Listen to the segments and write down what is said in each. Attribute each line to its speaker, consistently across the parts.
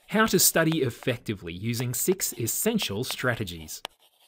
Speaker 1: How to study effectively using 6 essential strategies.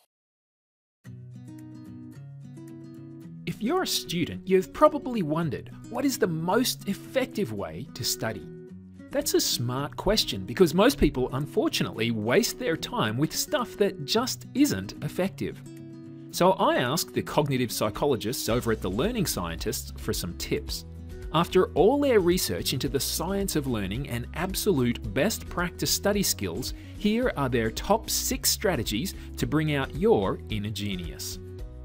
Speaker 1: If you're a student, you've probably wondered, what is the most effective way to study? That's a smart question because most people unfortunately waste their time with stuff that just isn't effective. So I asked the cognitive psychologists over at the Learning Scientists for some tips. After all their research into the science of learning and absolute best practice study skills, here are their top 6 strategies to bring out your inner genius.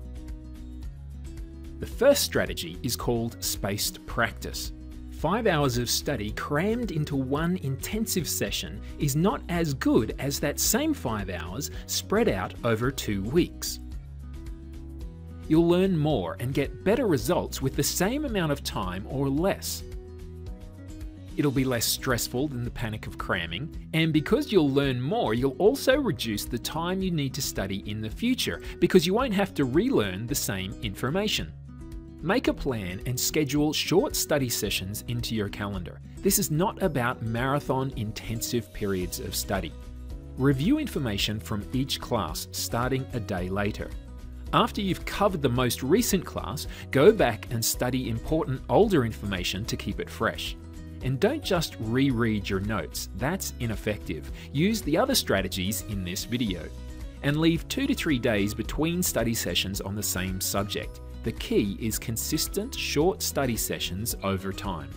Speaker 1: The first strategy is called spaced practice. 5 hours of study crammed into one intensive session is not as good as that same 5 hours spread out over 2 weeks. You'll learn more and get better results with the same amount of time or less. It'll be less stressful than the panic of cramming, and because you'll learn more, you'll also reduce the time you need to study in the future because you won't have to relearn the same information. Make a plan and schedule short study sessions into your calendar. This is not about marathon intensive periods of study. Review information from each class starting a day later. After you've covered the most recent class, go back and study important older information to keep it fresh. And don't just reread your notes, that's ineffective. Use the other strategies in this video. And leave 2 to 3 days between study sessions on the same subject. The key is consistent short study sessions over time.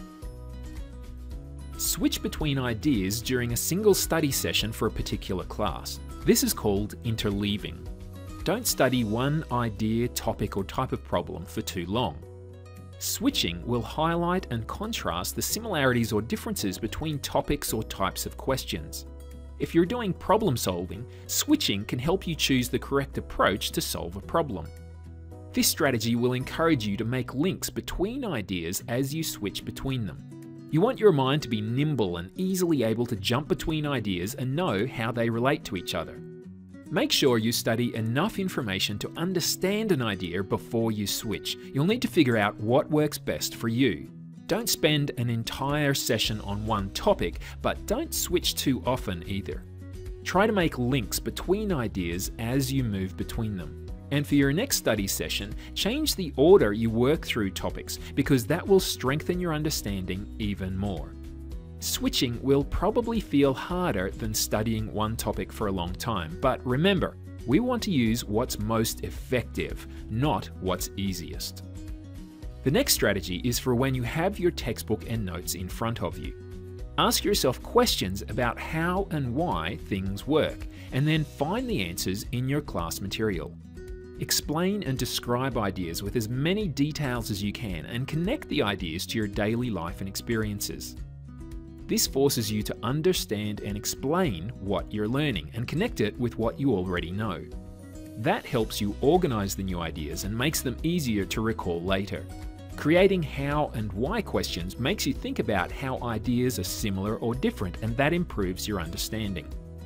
Speaker 1: Switch between ideas during a single study session for a particular class. This is called interleaving. Don't study one idea, topic, or type of problem for too long. Switching will highlight and contrast the similarities or differences between topics or types of questions. If you're doing problem solving, switching can help you choose the correct approach to solve a problem. This strategy will encourage you to make links between ideas as you switch between them. You want your mind to be nimble and easily able to jump between ideas and know how they relate to each other. Make sure you study enough information to understand an idea before you switch. You'll need to figure out what works best for you. Don't spend an entire session on one topic, but don't switch too often either. Try to make links between ideas as you move between them. And for your next study session, change the order you work through topics because that will strengthen your understanding even more. Switching will probably feel harder than studying one topic for a long time, but remember, we want to use what's most effective, not what's easiest. The next strategy is for when you have your textbook and notes in front of you. Ask yourself questions about how and why things work, and then find the answers in your class material. Explain and describe ideas with as many details as you can and connect the ideas to your daily life and experiences. This forces you to understand and explain what you're learning and connect it with what you already know. That helps you organize the new ideas and makes them easier to recall later. Creating how and why questions makes you think about how ideas are similar or different, and that improves your understanding.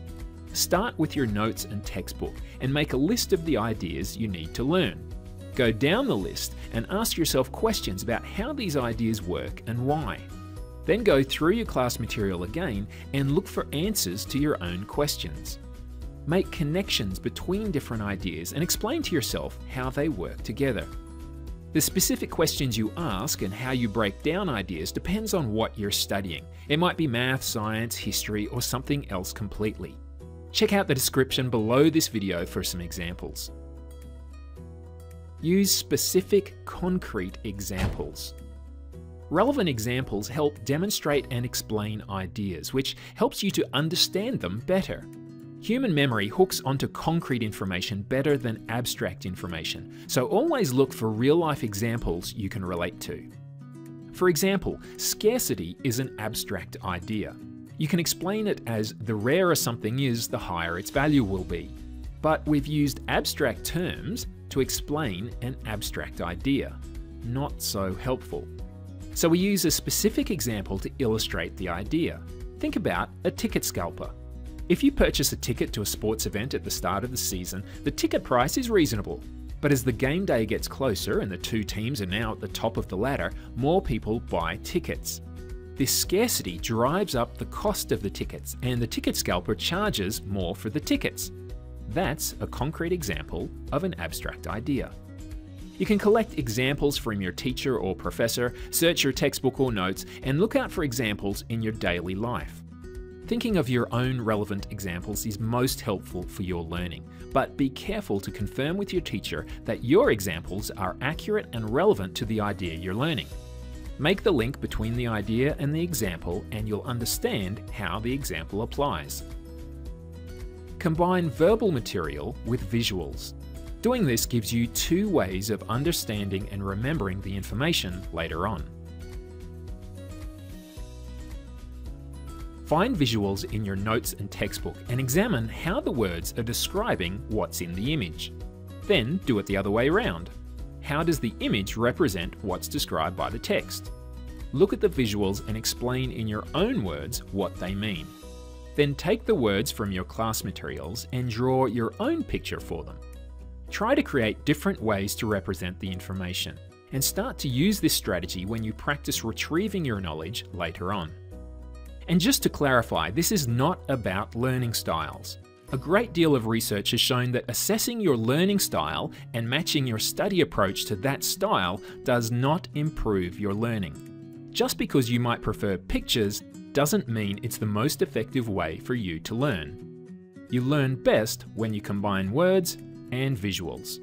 Speaker 1: Start with your notes and textbook and make a list of the ideas you need to learn. Go down the list and ask yourself questions about how these ideas work and why. Then go through your class material again and look for answers to your own questions. Make connections between different ideas and explain to yourself how they work together. The specific questions you ask and how you break down ideas depends on what you're studying. It might be math, science, history, or something else completely. Check out the description below this video for some examples. Use specific, concrete examples. Relevant examples help demonstrate and explain ideas, which helps you to understand them better. Human memory hooks onto concrete information better than abstract information, so always look for real-life examples you can relate to. For example, scarcity is an abstract idea. You can explain it as the rarer something is, the higher its value will be. But we've used abstract terms to explain an abstract idea. Not so helpful. So we use a specific example to illustrate the idea. Think about a ticket scalper. If you purchase a ticket to a sports event at the start of the season, the ticket price is reasonable. But as the game day gets closer and the two teams are now at the top of the ladder, more people buy tickets. This scarcity drives up the cost of the tickets, and the ticket scalper charges more for the tickets. That's a concrete example of an abstract idea. You can collect examples from your teacher or professor, search your textbook or notes, and look out for examples in your daily life. Thinking of your own relevant examples is most helpful for your learning, but be careful to confirm with your teacher that your examples are accurate and relevant to the idea you're learning. Make the link between the idea and the example, and you'll understand how the example applies. Combine verbal material with visuals. Doing this gives you two ways of understanding and remembering the information later on. Find visuals in your notes and textbook and examine how the words are describing what's in the image. Then do it the other way around. How does the image represent what's described by the text? Look at the visuals and explain in your own words what they mean. Then take the words from your class materials and draw your own picture for them. Try to create different ways to represent the information, and start to use this strategy when you practice retrieving your knowledge later on. And just to clarify, this is not about learning styles. A great deal of research has shown that assessing your learning style and matching your study approach to that style does not improve your learning. Just because you might prefer pictures doesn't mean it's the most effective way for you to learn. You learn best when you combine words and visuals.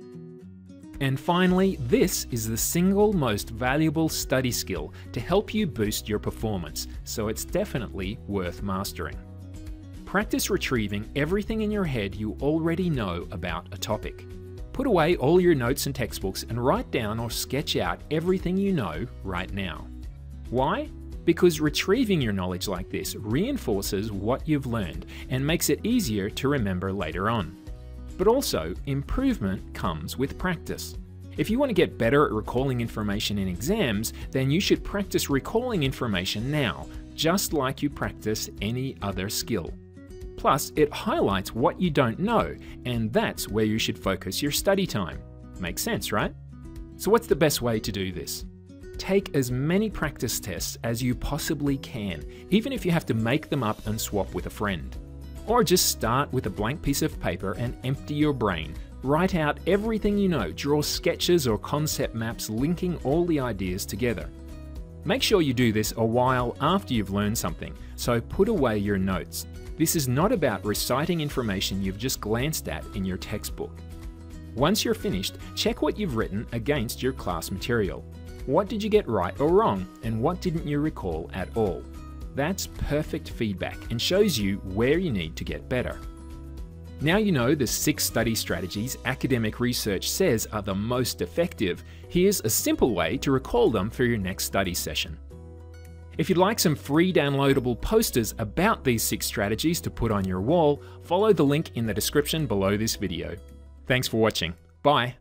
Speaker 1: And finally, this is the single most valuable study skill to help you boost your performance, so it's definitely worth mastering. Practice retrieving everything in your head you already know about a topic. Put away all your notes and textbooks and write down or sketch out everything you know right now. Why? Because retrieving your knowledge like this reinforces what you've learned and makes it easier to remember later on. But also, improvement comes with practice. If you want to get better at recalling information in exams, then you should practice recalling information now, just like you practice any other skill. Plus, it highlights what you don't know, and that's where you should focus your study time. Makes sense, right? So what's the best way to do this? Take as many practice tests as you possibly can, even if you have to make them up and swap with a friend. Or just start with a blank piece of paper and empty your brain. Write out everything you know, draw sketches or concept maps linking all the ideas together. Make sure you do this a while after you've learned something, so put away your notes. This is not about reciting information you've just glanced at in your textbook. Once you're finished, check what you've written against your class material. What did you get right or wrong, and what didn't you recall at all? That's perfect feedback and shows you where you need to get better. Now you know the 6 study strategies academic research says are the most effective. Here's a simple way to recall them for your next study session. If you'd like some free downloadable posters about these 6 strategies to put on your wall, follow the link in the description below this video. Thanks for watching. Bye.